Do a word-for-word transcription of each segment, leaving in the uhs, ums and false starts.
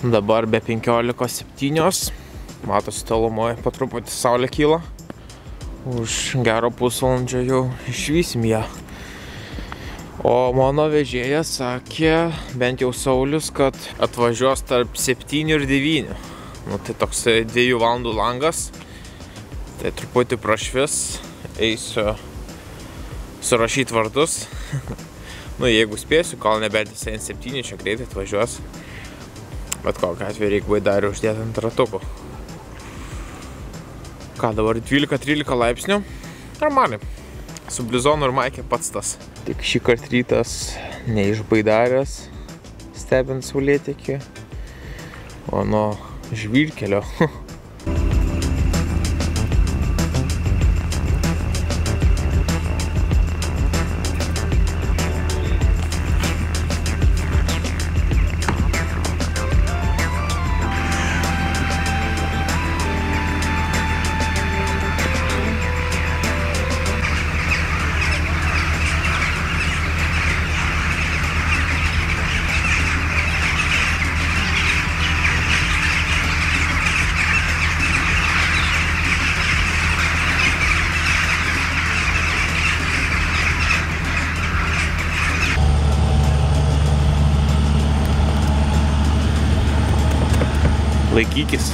Dabar be penkiolikos septynios. Matosi tolumoje po truputį saulė kyla. Už gero pusvalandžio jau išvysim ją. O mano vežėjas sakė, bent jau Saulius, kad atvažiuos tarp septynių ir devynių. Nu, tai toks dviejų valandų langas. Tai truputį prašvis. Eisiu surašyti vardus. Nu, jeigu spėsiu, gal nebent jisai ant septynių, čia greitai atvažiuos. Bet kokią atveju reikia baidarį uždėti ant ratukų. Ką dabar dvylika trylika laipsnių? Normaliai. Su blizonu ir maikė pats tas. Tik šį kartą rytas neišbaidaręs, stebint saulėtekį, o nuo žvyrkelio. Laikykis.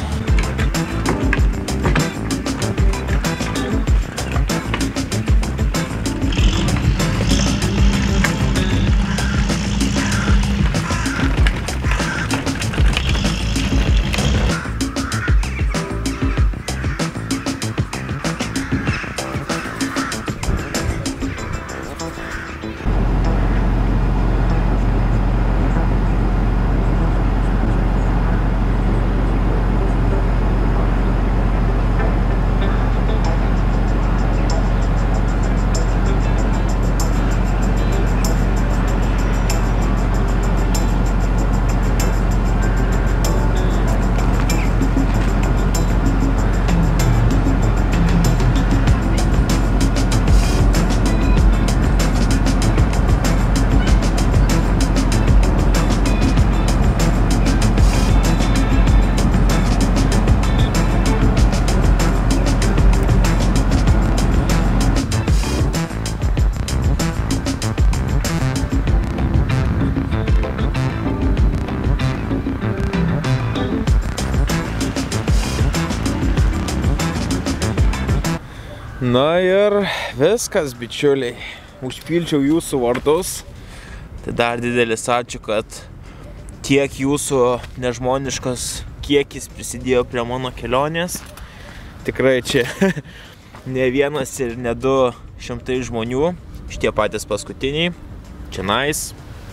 Na ir viskas, bičiuliai. Užpildžiau jūsų vardus. Tai dar didelis ačiū, kad tiek jūsų nežmoniškas kiekis prisidėjo prie mano kelionės. Tikrai čia ne vienas ir ne du šimtai žmonių. Šitie patys paskutiniai. Čia nais.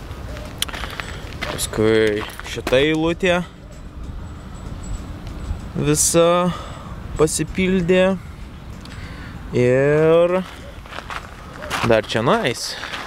Paskui šita eilutė visa pasipildė. Ir dar čia nais.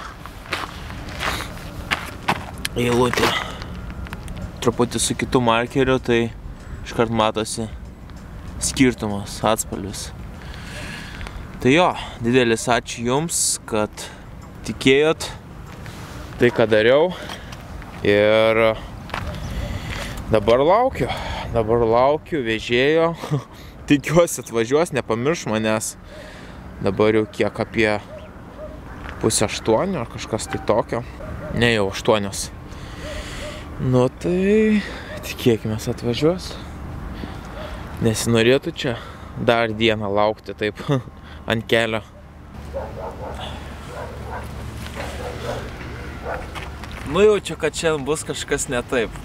Eilutė. Truputį su kitu markeriu, tai iškart matosi skirtumas, atspalvis. Tai jo, didelis ačiū jums, kad tikėjot tai, ką dariau. Ir dabar laukiu. Dabar laukiu vežėjo. Tikiuosi atvažiuos, nepamirš manęs. Dabar jau kiek apie pusę aštuonių ar kažkas tai tokio. Ne jau aštuonios. Nu tai tikėkime atvažiuos. Nesinorėtų čia dar dieną laukti taip ant kelio. Nu jaučiu, kad šiandien bus kažkas ne taip.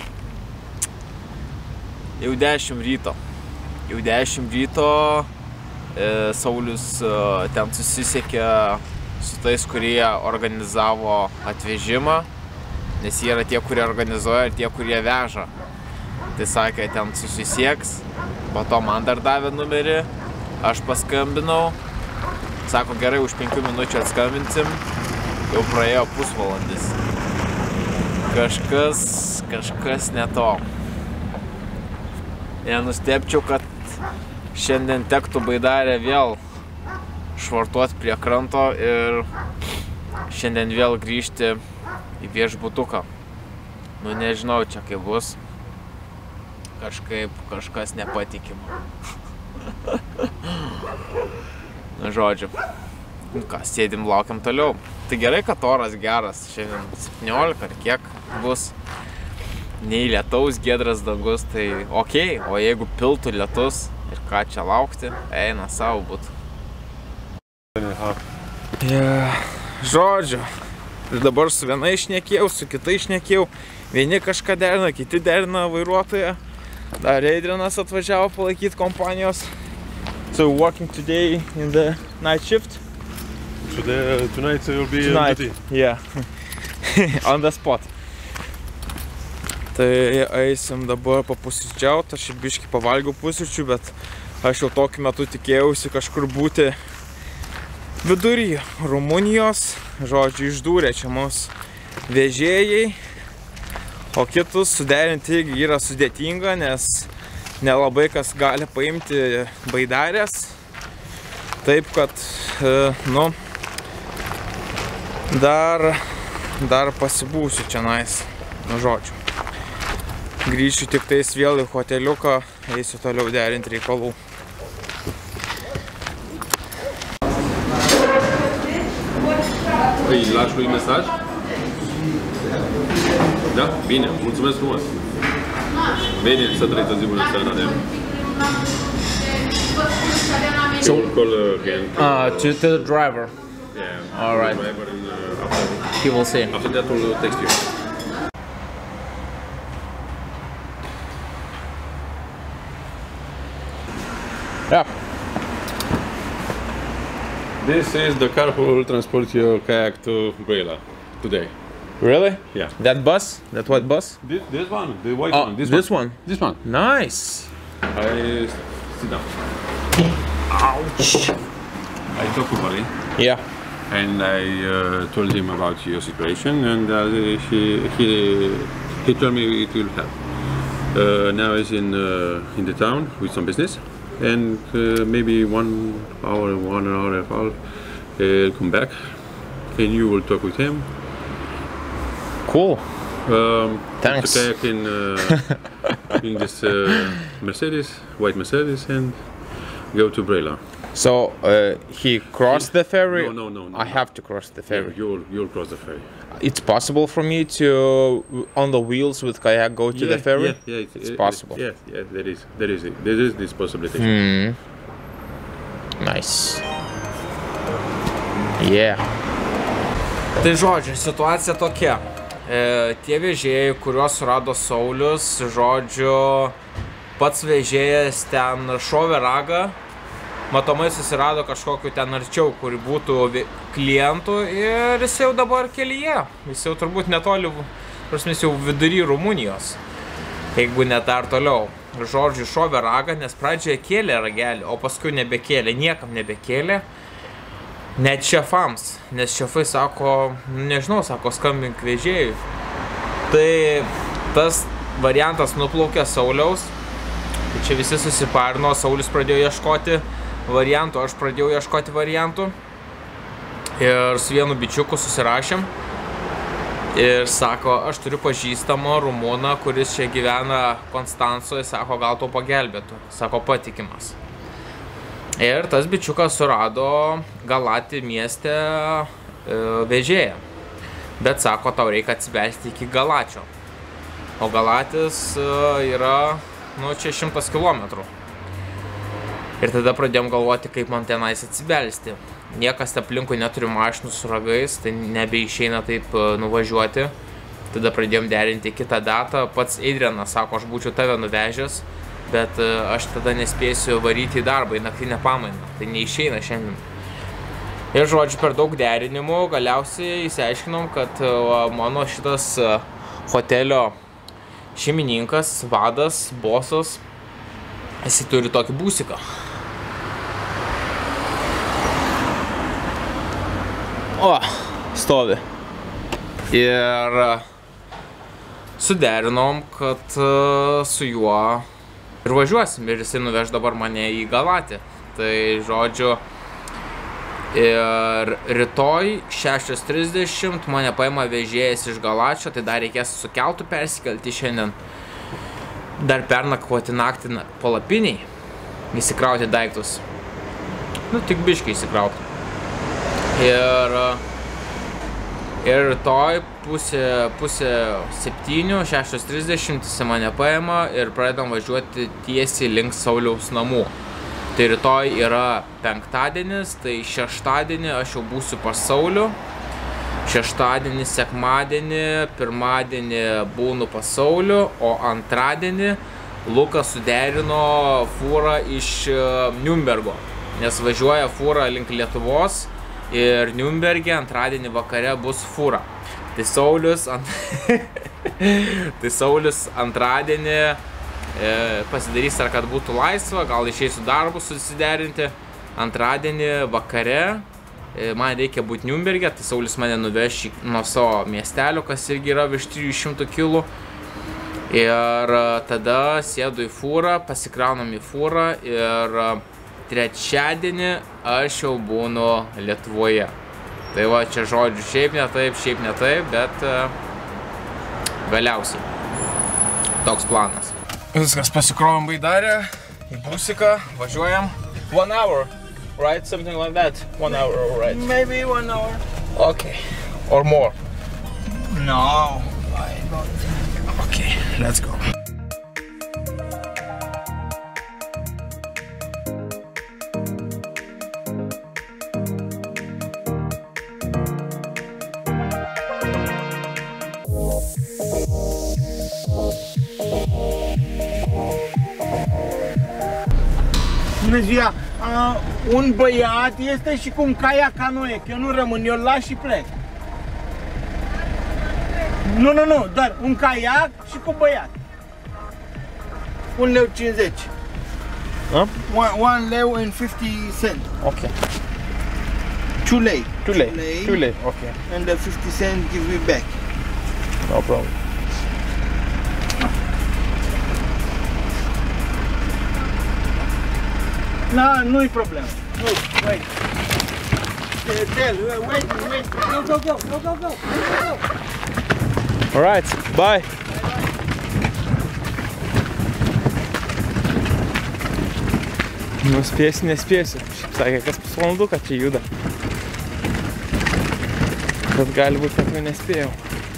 Jau dešimt ryto. Jau dešimt ryto. Saulius ten susisiekė su tais, kurie organizavo atvežimą, nes jie yra tie, kurie organizuoja ir tie, kurie veža. Tai sakė, ten susisieks, po to man dar davė numerį, aš paskambinau, sako, gerai, už penkių minučių atskambinsim, jau praėjo pusvalandis. Kažkas, kažkas ne to. Nenustebčiau, kad šiandien tektų baidarę vėl švartuoti prie kranto ir šiandien vėl grįžti į viešbutuką. Nu nežinau čia kaip bus. kažkaip kažkas nepatikima. Na, žodžiu. Ką, sėdim, laukiam toliau. Tai gerai, kad oras geras. Šiandien septyniolika ar kiek bus. Nei lietaus, giedras dangus, tai okei. O jeigu piltų lietus ir ką čia laukti, eina savo būtų. Yeah. Žodžiu. Ir dabar su viena išnekėjau, su kita išnekėjau. Vieni kažką derina, kiti derina vairuotoją. Dar Adrianas atvažiavo palaikyti kompanijos. So working today in the night shift? Today, tonight will be Tonight, duty. Yeah. On the spot. Tai eisim dabar papusryčiauti. Aš ir biškį pavalgiau pusryčių, bet aš jau tokiu metu tikėjausi kažkur būti vidury Rumunijos. Žodžiu, išdūrė čia mus vežėjai. O kitus suderinti yra sudėtinga, nes nelabai kas gali paimti baidarės. Taip, kad, nu, dar, dar pasibūsiu čia nais, nu žodžiu. Grįšiu tik tais vėl į hoteliuką, eisiu toliau derinti reikalų. Îi lași lui mesaj? Da? Bine, mulțumesc frumos! Bine, să trăiți o zi bună, să ne So, call again. Uh, to, to the driver. Yeah. All right. Driver and, uh, after, He will see. after that we'll text you. Yeah. This is the car who will transport your kayak to Brela today. Really? Yeah. That bus? That white bus? This, this one, the white Oh, one. This, this one. one. This one. Nice. I sit down. Ouch. I talked to Barry. Yeah. And I uh, told him about your situation, and uh, he he he told me it will help. Uh, now he's in uh, in the town with some business, and uh, maybe one hour, one hour and a half, he'll come back, and you will talk with him. Cool. Um, Thanks. To kayak in uh, in this uh, Mercedes, white Mercedes, and go to Brela. So uh, he crossed the ferry? No, no, no, no. I have to cross the ferry. Yeah, you'll you'll cross the ferry. It's possible for me to, on the wheels with kayak, go to yeah, the ferry? Yeah, yeah, it's, it's it, possible. Yes, yeah, yeah, there is, there is, there is this possibility. Mm. Nice. Yeah. Tai žodžiu, situacija tokia. E, tie vežėjai, kuriuos surado Saulius, žodžiu, pats vežėjas ten šovė ragą, matomai susirado kažkokiu ten arčiau, kur būtų klientų ir jis jau dabar kelyje. Jis jau turbūt netoli, prasme, jau vidury Rumunijos, jeigu net dar toliau. Žodžiu, šovė ragą, nes pradžioje kėlė ragelį, o paskui nebekėlė, niekam nebekėlė. Net šefams, nes šefai sako, nežinau, sako, skambink vežėjui. Tai tas variantas nuplaukė Sauliaus. Tai čia visi susiparino, Saulius pradėjo ieškoti variantų, aš pradėjau ieškoti variantų. Ir su vienu bičiuku susirašėm. Ir sako, aš turiu pažįstamą rumūną, kuris čia gyvena Konstancoje, sako, gal tau pagelbėtų. Sako, patikimas. Ir tas bičiukas surado Galatį mieste e, vežėją. Bet sako, tau reikia atsibelsti iki Galačio. O Galatis e, yra, nu, čia šimtas kilometrų. Ir tada pradėjom galvoti, kaip man tenais atsibelsti. Niekas aplinkui neturi mašinų su ragais, tai nebeišeina taip e, nuvažiuoti. Tada pradėjom derinti kitą datą. Pats Adrianas sako, aš būčiau tave nuvežęs. Bet aš tada nespėsiu varyti į darbą, į naktinę pamainą. Tai neišeina šiandien. Ir žodžiu, per daug derinimų galiausiai įsiaiškinom, kad mano šitas hotelio šeimininkas, vadas, bosas, jis turi tokį būsiką. O, stovi. Ir suderinom, kad su juo ir važiuosim, ir jisai nuveš dabar mane į Galatį. Tai žodžiu, ir rytoj šešios trisdešimt mane paima vežėjas iš Galačio, tai dar reikės su keltu persikelti šiandien. dar pernakvoti naktį palapiniai, įsikrauti daiktus. Nu, tik biškai įsikrauti. Ir, ir rytoj pusė, pusė septynių, šešios trisdešimt jis mane paima ir pradedam važiuoti tiesiai link Sauliaus namų. Tai rytoj yra penktadienis, tai šeštadienį aš jau būsiu pas Saulių. Šeštadienį, sekmadienį, pirmadienį būnu pas Saulių, o antradienį Lukas suderino fūrą iš Niurnbergo, nes važiuoja fūra link Lietuvos ir Niurnberge antradienį vakare bus fūra. Tai Saulius, ant... tai Saulius antradienį e, pasidarys, ar kad būtų laisva, gal išeisiu darbus susiderinti. Antradienį vakare e, man reikia būti Niurnberge, tai Saulius mane nuveš nuo savo miestelio, kas irgi yra virš trijų šimtų kilų. Ir tada sėdu į fūrą, pasikraunam į fūrą ir trečiadienį aš jau būnu Lietuvoje. Tai va, čia žodžiu, šiaip ne taip, šiaip ne taip, bet uh, galiausiai. Toks planas. Viskas, pasikrovim baidarę, į busiką, važiuojam. One hour, right? Something like that. One hour, right? Maybe one hour. Okay. Or more? No, I don't think. Okay, let's go. Bună ziua! Uh, un băiat este și cu un caiac canoe, că eu nu rămân, eu las și plec. Nu, nu, nu, doar un caiac și cu băiat. Un leu cincizeci. Huh? One, one leu and fifty cent. Okay. Two lei. Two lei. Two lei. Okay. And the fifty cent give me back. No problem. No, nu-i problemă. Nu, wait. Tell, wait, wait. Go, go, go, go, go, go. All right, bye. Nu, spėsiu, nespėsiu. Šiaip sakė, kas pusvalandų, kad čia juda. Bet gali būt, kad jau nespėjau.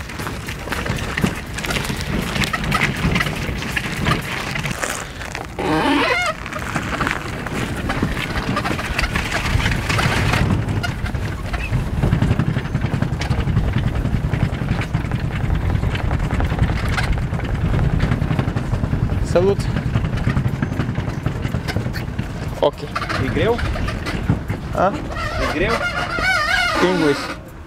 Salut! Ok. E greu? A? E greu? English.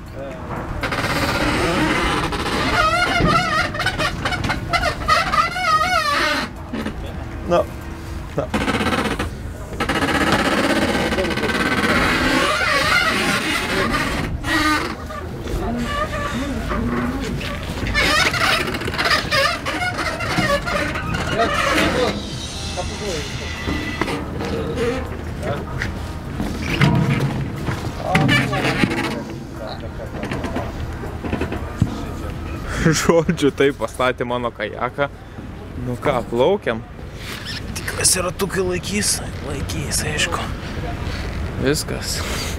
No. No. Žodžiu, tai pastatė mano kajaką. Nu ką, plaukiam. Tikiuosi ratukai laikys. Laikys, aišku. Viskas.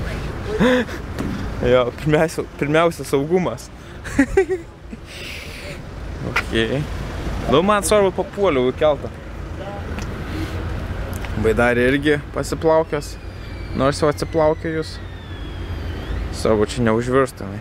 Jo, pirmiausia, pirmiausia saugumas. Ok. Nu, man svarbu papuoliau į keltą. Baidarė irgi pasiplaukęs. Nors jau atsiplaukėjus. Svarbu, čia neužvirstumai.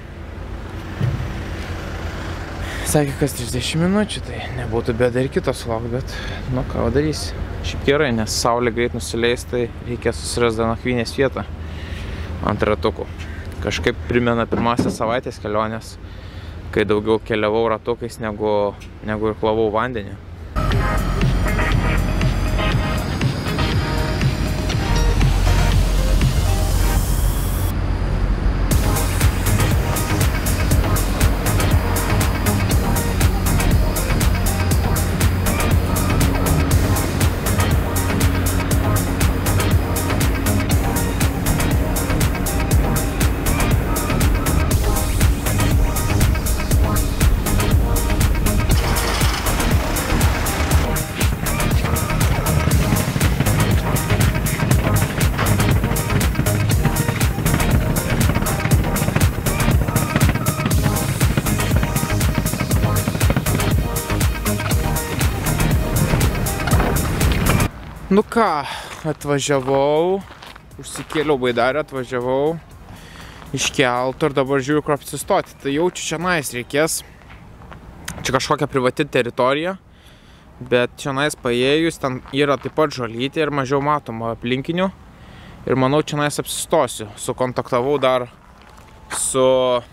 Sakė, kas trisdešimt minučių, tai nebūtų bėda ir kitos sulaukti, bet nu ką darysi. Šiaip gerai, nes saulė greit nusileis, tai reikia susirasti nakvynės vietą ant ratukų. Kažkaip primena pirmąsias savaitės kelionės, kai daugiau keliavau ratukais negu, negu ir plavau vandenį. Nu ką, atvažiavau, užsikėliau baidarę, atvažiavau iš kelto ir dabar žiūriu, kur apsistoti. Tai jaučiu, čianais reikės. Čia kažkokia privati teritorija, bet čianais paėjus, ten yra taip pat žolytė ir mažiau matoma aplinkinių. Ir manau, čianais apsistosiu. Sukontaktavau dar su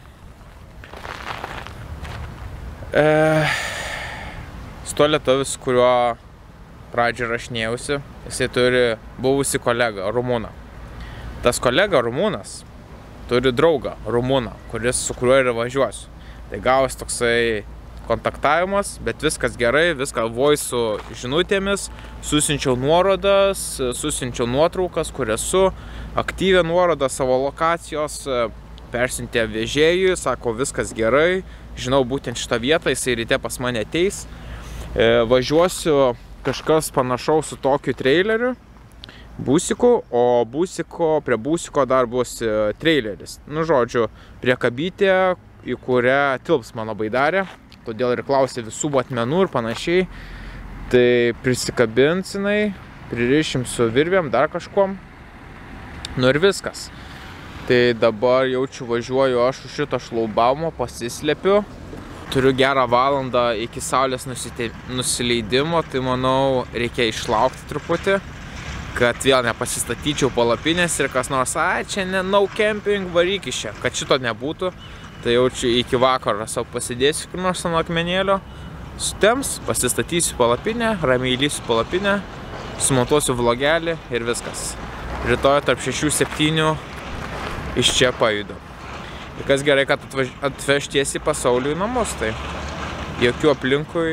e, su tuo lietuvis, kuriuo pradžią rašinėjausi. Jisai turi buvusi kolegą, rumūną. Tas kolega rumūnas turi draugą rumūną, kuris su kuriuo ir važiuosiu. Tai gavos toksai kontaktavimas, bet viskas gerai, viską voice žinutėmis, susinčiau nuorodas, susinčiau nuotraukas, kur esu, aktyvę nuorodą savo lokacijos, persintė vežėjui, sako viskas gerai, žinau būtent šitą vietą, jisai ryte pas mane ateis, važiuosiu kažkas panašaus su tokiu traileriu, Būsiku, o Būsiko, prie Būsiko dar bus traileris. Nu, žodžiu, priekabytė, į kurią tilps mano baidarė. Todėl ir klausė visų atmenų ir panašiai. Tai prisikabins jinai, pririšim su virvėm, dar kažkuom. Nu ir viskas. Tai dabar jaučiu važiuoju aš už šito šlaubaumo, pasislepiu. Turiu gerą valandą iki saulės nusileidimo, tai manau reikia išlaukti truputį, kad vėl nepasistatyčiau palapinės ir kas nors, ai, čia ne no camping, varyk iš čia, kad šito nebūtų. Tai jaučiu iki vakaro savo pasidėsiu kur nors ant akmenėlio, sutems, pasistatysiu palapinę, ramiai įlysiu palapinę, sumontuosiu vlogelį ir viskas. Rytoj tarp šešių septynių iš čia pajudu. Ir kas gerai, kad atveš tiesiai pas Saulių į namus, tai jokių aplinkui.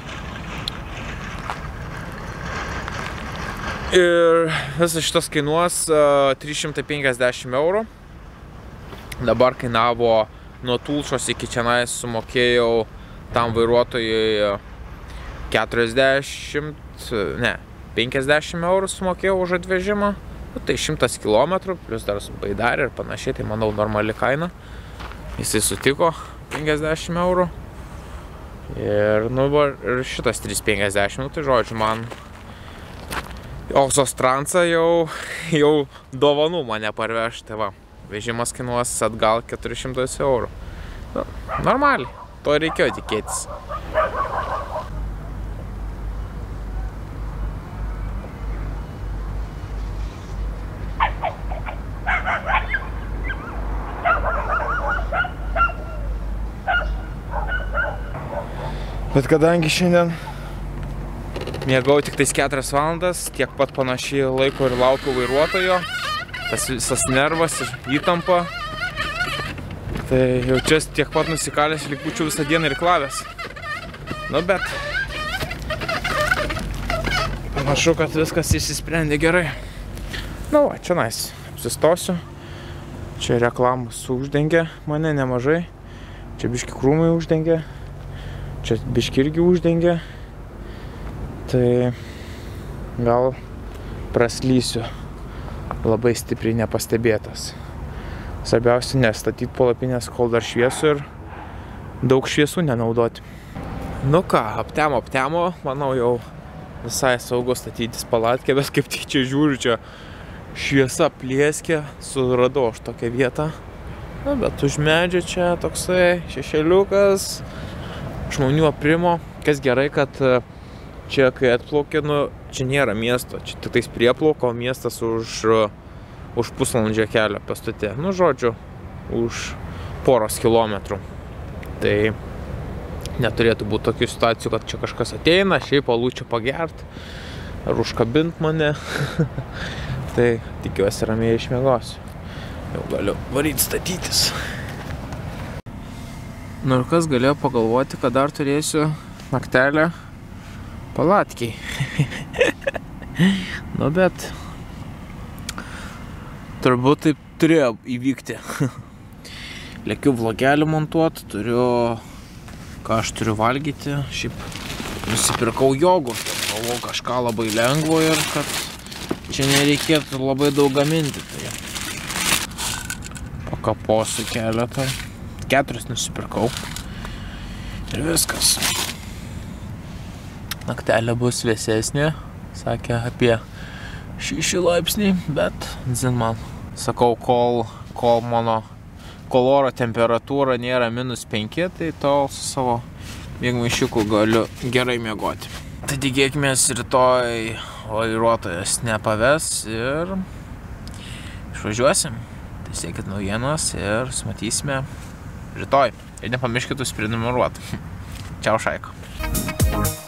Ir visas šitas kainuos uh, trys šimtai penkiasdešimt eurų. Dabar kainavo nuo Tulšos iki čianais sumokėjau tam vairuotojui keturiasdešimt, ne, penkiasdešimt eurų sumokėjau už atvežimą. Nu, tai šimtas kilometrų, plus dar su baidarė ir panašiai, tai manau normali kaina. Jisai sutiko penkiasdešimt eurų. Ir, nu, ir šitas trys penkiasdešimt, nu, tai žodžiu, man Osos transą jau, jau dovanų mane parveš, tai va, vežimas kainuos atgal keturi šimtai eurų. Nu, normaliai, to reikėjo tikėtis. Bet kadangi šiandien miegau tik tais keturias valandas, tiek pat panašiai laiko ir laukiu vairuotojo, tas visas nervas ir įtampa, tai jaučiuosi tiek pat nusikalęs, lyg būčiau visą dieną irklavęs. Nu, bet panašu, kad viskas išsisprendė gerai. Nu, va, čia nais, apsistosiu. Čia reklamos uždengė mane nemažai. Čia biški krūmai uždengė. Čia biški irgi uždengė. Tai gal praslysiu labai stipriai nepastebėtas. Svarbiausia nestatyti palapinės, kol dar šviesu ir daug šviesų nenaudoti. Nu ką, aptemo, aptemo, manau jau visai saugu statytis palatkę, bet kaip tik čia žiūriu, čia šviesa plėskė, suradau aš tokią vietą. Na, bet už medžio čia toksai šešėliukas, žmonių aprimo, kas gerai, kad čia, kai atplaukė, nu, čia nėra miesto, čia tik tais prieplauko, miestas už, už pusvalandžio kelio pėstute. Nu, žodžiu, už poros kilometrų. Tai neturėtų būti tokių situacijų, kad čia kažkas ateina, šiaip alūčio pagert ar užkabint mane. Tai tikiuosi ramiai išmiegosiu. Jau galiu varyti statytis. Nu ir kas galėjo pagalvoti, kad dar turėsiu naktelę palatkiai. Nu, bet turbūt taip turėjo įvykti. Lėkiu vlogelį montuoti, turiu, ką aš turiu valgyti. Šiaip nusipirkau jogurtą, galvoju kažką labai lengvo ir kad čia nereikėtų labai daug gaminti. Tai pakaposiu keletą. Keturis nusipirkau. Ir viskas. Naktelė bus vėsesnė, sakė apie šeši laipsniai, bet zin man, sakau, kol, kol mano, kol oro temperatūra nėra minus penki, tai tol su savo miegmaišiuku galiu gerai miegoti. Tai tikėkimės, rytoj vairuotojas nepaves ir išvažiuosim. Tai siekit naujienos ir matysime rytoj. Ir nepamirškit užsiprenumeruoti. Čiau, Šaiko.